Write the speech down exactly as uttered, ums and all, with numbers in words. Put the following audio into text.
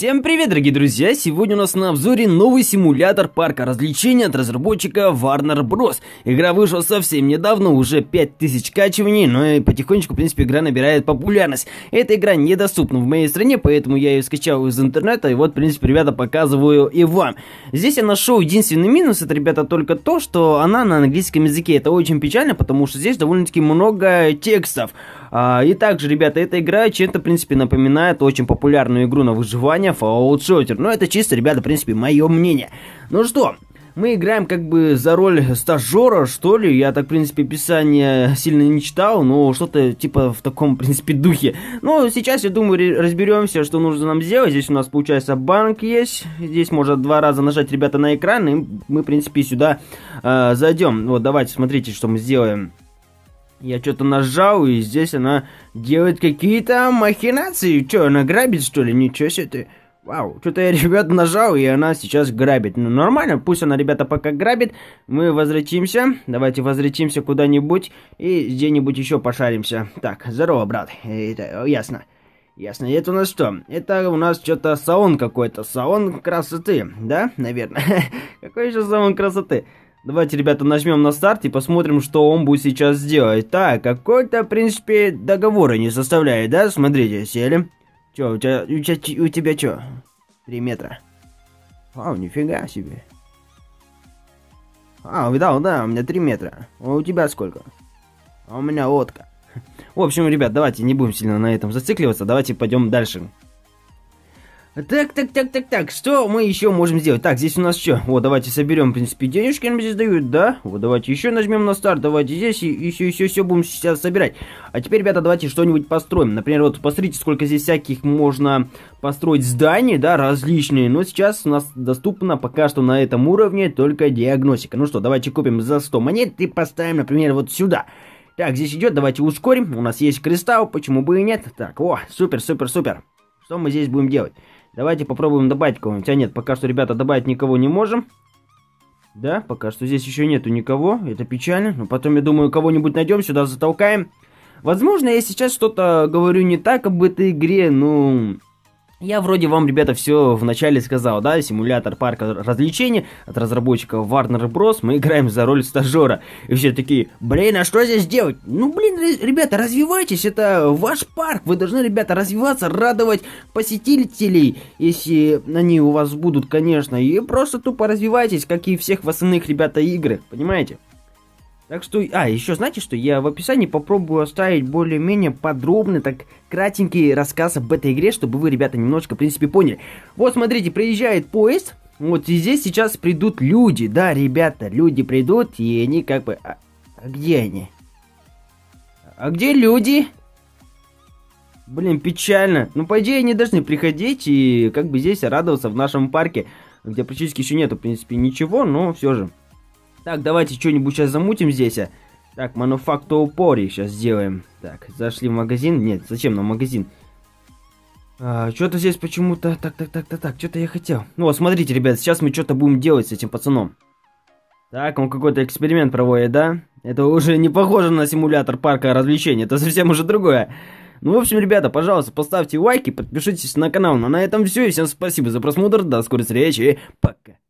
Всем привет, дорогие друзья! Сегодня у нас на обзоре новый симулятор парка развлечений от разработчика Warner Bros. Игра вышла совсем недавно, уже пять тысяч скачиваний, но и потихонечку, в принципе, игра набирает популярность. Эта игра недоступна в моей стране, поэтому я ее скачал из интернета, и вот, в принципе, ребята, показываю и вам. Здесь я нашел единственный минус, это, ребята, только то, что она на английском языке. Это очень печально, потому что здесь довольно-таки много текстов. А, и также, ребята, эта игра чем-то, в принципе, напоминает очень популярную игру на выживание Fallout Shelter. Но это чисто, ребята, в принципе, мое мнение. Ну что, мы играем как бы за роль стажера, что ли. Я так, в принципе, описание сильно не читал, но что-то типа в таком, в принципе, духе. Ну, сейчас, я думаю, разберемся, что нужно нам сделать. Здесь у нас, получается, банк есть. Здесь можно два раза нажать, ребята, на экран, и мы, в принципе, сюда э, зайдем. Вот, давайте, смотрите, что мы сделаем. Я что-то нажал, и здесь она делает какие-то махинации. Что, она грабит, что ли? Ничего себе ты. Вау, что-то я, ребят, нажал, и она сейчас грабит. Ну, нормально, пусть она, ребята, пока грабит. Мы возвратимся. Давайте возвратимся куда-нибудь и где-нибудь еще пошаримся. Так, здорово, брат. Это, ясно. Ясно. Это у нас что? Это у нас что-то салон какой-то. Салон красоты, да? Наверное. Какой еще салон красоты? Давайте, ребята, нажмем на старт и посмотрим, что он будет сейчас делать. Так, какой-то, в принципе, договора не составляет, да? Смотрите, сели. Чё, у тебя, у тебя, у тебя чё? Три метра. Вау, нифига себе. А, видал, да, у меня три метра. А у тебя сколько? А у меня лодка. В общем, ребят, давайте не будем сильно на этом зацикливаться. Давайте пойдем дальше. Так, так, так, так, так, что мы еще можем сделать? Так, здесь у нас что? Вот, давайте соберем, в принципе, денежки нам здесь дают, да? Вот, давайте еще нажмем на старт, давайте здесь и еще, еще, все будем сейчас собирать. А теперь, ребята, давайте что-нибудь построим. Например, вот, посмотрите, сколько здесь всяких можно построить зданий, да, различные. Но сейчас у нас доступно пока что на этом уровне только диагностика. Ну что, давайте купим за сто монет и поставим, например, вот сюда. Так, здесь идет, давайте ускорим. У нас есть кристалл, почему бы и нет? Так, о, супер, супер, супер. Что мы здесь будем делать? Давайте попробуем добавить кого-нибудь. А нет, пока что, ребята, добавить никого не можем. Да, пока что здесь еще нету никого. Это печально. Но потом, я думаю, кого-нибудь найдем, сюда затолкаем. Возможно, я сейчас что-то говорю не так об этой игре, ну... Я вроде вам, ребята, все вначале сказал, да, симулятор парка развлечений от разработчиков Warner Bros. Мы играем за роль стажера. И все такие, блин, а что здесь делать? Ну, блин, ребята, развивайтесь, это ваш парк. Вы должны, ребята, развиваться, радовать посетителей, если они у вас будут, конечно. И просто тупо развивайтесь, как и всех остальных, ребята, игр, понимаете? Так что, а, еще знаете что, я в описании попробую оставить более-менее подробный, так, кратенький рассказ об этой игре, чтобы вы, ребята, немножко, в принципе, поняли. Вот, смотрите, приезжает поезд, вот, и здесь сейчас придут люди, да, ребята, люди придут, и они как бы, а, а где они? А где люди? Блин, печально. Ну, по идее, они должны приходить и, как бы, здесь радоваться в нашем парке, где практически еще нету, в принципе, ничего, но все же. Так, давайте что-нибудь сейчас замутим здесь. А. Так, мануфактурпори сейчас сделаем. Так, зашли в магазин. Нет, зачем нам магазин? А, что-то здесь почему-то... Так, так, так, так, так, что-то я хотел. Ну вот, смотрите, ребят, сейчас мы что-то будем делать с этим пацаном. Так, он какой-то эксперимент проводит, да? Это уже не похоже на симулятор парка развлечений. Это совсем уже другое. Ну, в общем, ребята, пожалуйста, поставьте лайки, подпишитесь на канал. Ну, а на этом все. И всем спасибо за просмотр. До скорой встречи. Пока.